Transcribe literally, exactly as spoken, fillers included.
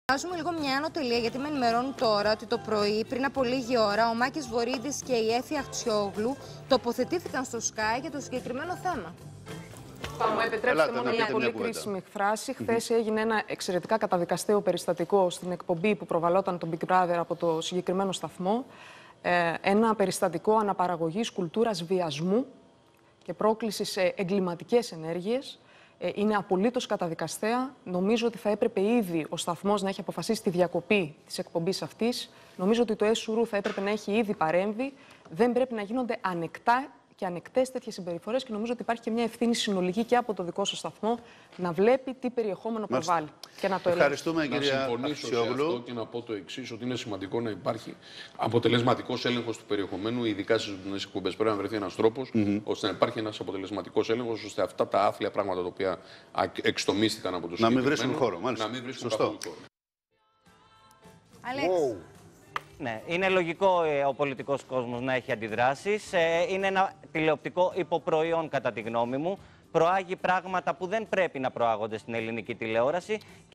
Βάζουμε λίγο μια άνω τελεία, γιατί με ενημερώνουν τώρα ότι το πρωί, πριν από λίγη ώρα, ο Μάκης Βορίδης και η Έφη Αχτσιόγλου τοποθετήθηκαν στο Sky για το συγκεκριμένο θέμα. Θα μου επιτρέψετε μόνο μια πολύ κρίσιμη φράση. Χθες έγινε ένα εξαιρετικά καταδικαστέο περιστατικό στην εκπομπή που προβαλόταν τον Big Brother από το συγκεκριμένο σταθμό. Ε, ένα περιστατικό αναπαραγωγής κουλτούρας βιασμού και πρόκληση σε εγκληματικές ενέργειες. Ε, είναι απολύτως καταδικαστέα. Νομίζω ότι θα έπρεπε ήδη ο σταθμός να έχει αποφασίσει τη διακοπή της εκπομπής αυτής. Νομίζω ότι το ΕΣΟΥΡΟΥ θα έπρεπε να έχει ήδη παρέμβει. Δεν πρέπει να γίνονται ανεκτά και ανεκτές τέτοιες συμπεριφορές και νομίζω ότι υπάρχει και μια ευθύνη συνολική και από το δικό σας σταθμό να βλέπει τι περιεχόμενο προβάλλει και να το ελέγξει. Ευχαριστούμε, κυρία Αχτσιόγλου. Να συμφωνήσω σε αυτό και να πω το εξής, ότι είναι σημαντικό να υπάρχει αποτελεσματικός έλεγχος του περιεχομένου, ειδικά στις ζωντανές εκπομπές. Πρέπει να βρεθεί ένας τρόπος mm-hmm. ώστε να υπάρχει ένας αποτελεσματικός έλεγχος, ώστε αυτά τα άθλια πράγματα τα οποία εξτομίστηκαν από τους να μην βρίσκουν χώρο. Μάλιστα. Να μην βρίσκουν καθόλου χώρο. Αλέξη. Ναι, είναι λογικό ε, ο πολιτικός κόσμος να έχει αντιδράσεις. Ε, είναι ένα τηλεοπτικό υποπροϊόν, κατά τη γνώμη μου. Προάγει πράγματα που δεν πρέπει να προάγονται στην ελληνική τηλεόραση.